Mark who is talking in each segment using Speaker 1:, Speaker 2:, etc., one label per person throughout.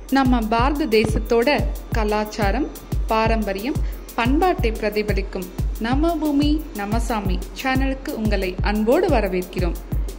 Speaker 1: நம்ம பாரத தேசத்தோட கலாச்சாரம், பாரம்பரியம், பண்பாட்டை பிரதிபலிக்கும் நம்ம பூமி நம்ம சாமி சேனலுக்கு உங்களை அன்போடு வரவேற்கிறோம்.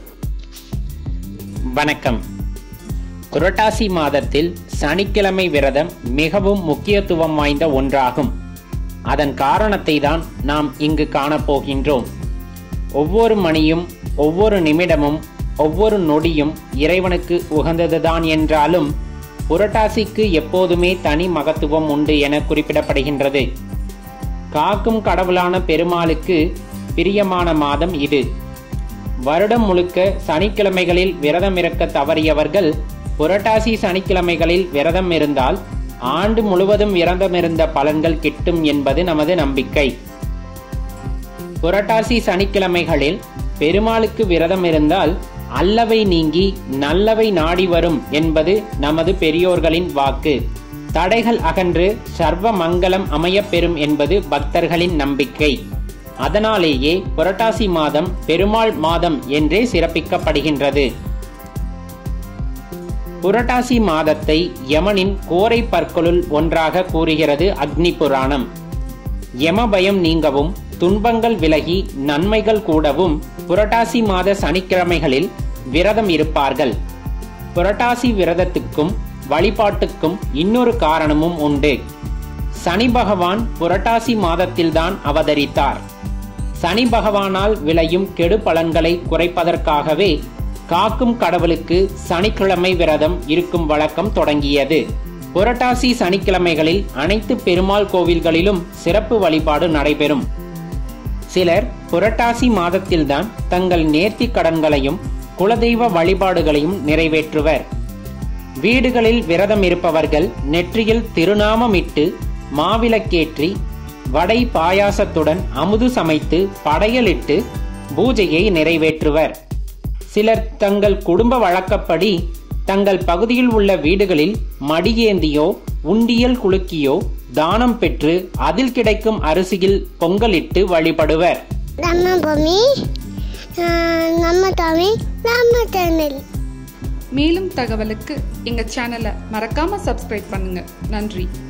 Speaker 2: வணக்கம். புரட்டாசி மாதத்தில் சனிக்கிழமை விரதம் மிகவும் முக்கியத்துவம் வாய்ந்த ஒன்றாகும். அதன் காரணத்தை தான் நாம் இங்கு காணப்போகின்றோம். ஒவ்வொரு மணியும், ஒவ்வொரு நிமிடமும், ஒவ்வொரு நொடியும் இறைவனுக்கு உகந்ததுதான் என்றாலும் புரட்டாசிக்கு எப்போதுமே தனி மகத்துவம் உண்டு என குறிப்பிடப்படுகின்றது. காக்கும் கடவுளான பெருமாளுக்கு பிரியமான மாதம் இது. வருடம் முழுக்க சனிக்கிழமைகளில் விரதம் இருக்க தவறியவர்கள் புரட்டாசி சனிக்கிழமைகளில் விரதம் இருந்தால் ஆண்டு முழுவதும் விரதமிருந்த பலன்கள் கிட்டும் என்பது நமது நம்பிக்கை. புரட்டாசி சனிக்கிழமைகளில் பெருமாளுக்கு விரதம் இருந்தால் அல்லவை நீங்கி நல்லவை நாடி வரும் என்பது நமது பெரியோர்களின் வாக்கு. தடைகள் அகன்று சர்வ மங்களம் அமையப்பெறும் என்பது பக்தர்களின் நம்பிக்கை. அதனாலேயே புரட்டாசி மாதம் பெருமாள் மாதம் என்றே சிறப்பிக்கப்படுகின்றது. புரட்டாசி மாதத்தை யமனின் கோரை பற்களுள் ஒன்றாக கூறுகிறது அக்னி புராணம். யம பயம் நீங்கவும் துன்பங்கள் விலகி நன்மைகள் கூடவும் புரட்டாசி மாத சனிக்கிழமைகளில் விரதம் இருப்பார்கள். புரட்டாசி விரதத்துக்கும் வழிபாட்டுக்கும் இன்னொரு காரணமும் உண்டு. சனி பகவான் புரட்டாசி மாதத்தில்தான் அவதரித்தார். சனி பகவானால் விளையும் கெடு பலன்களை குறைப்பதற்காகவே காக்கும் கடவுளுக்கு சனிக்கிழமை விரதம் இருக்கும் வழக்கம் தொடங்கியது. புரட்டாசி சனிக்கிழமைகளில் அனைத்து பெருமாள் கோவில்களிலும் சிறப்பு வழிபாடு நடைபெறும். சிலர் புரட்டாசி மாதத்தில்தான் தங்கள் நேர்த்தி கடன்களையும் குலதெய்வ வழிபாடுகளையும் நிறைவேற்றுவர். வீடுகளில் விரதம் இருப்பவர்கள் நெற்றியில் திருநாமமிட்டு மாவிளக்கேற்றி வடை பாயாசத்துடன் அமுது சமைத்து படையலிட்டு பூஜையை நிறைவேற்றுவர். சிலர் தங்கள் குடும்ப வழக்கப்படி தங்கள் பகுதியில் உள்ள வீடுகளில் மடியேந்தியோ உண்டியல் குலுக்கியோ தானம் பெற்று அதில் கிடைக்கும் அரிசியில் பொங்கலிட்டு வழிபடுவர்.
Speaker 1: மேலும் தகவலுக்கு எங்க சேனலை மறக்காம சப்ஸ்கிரைப் பண்ணுங்க. நன்றி.